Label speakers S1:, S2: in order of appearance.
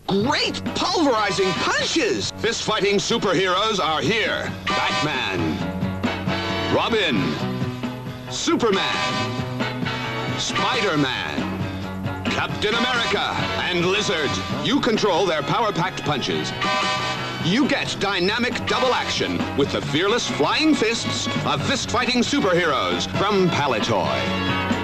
S1: great pulverizing punches! Fist-fighting superheroes are here. Batman, Robin, Superman, Spider-Man, Captain America, and Lizard. You control their power-packed punches. You get dynamic double action with the fearless flying fists of fist-fighting superheroes from Palitoy.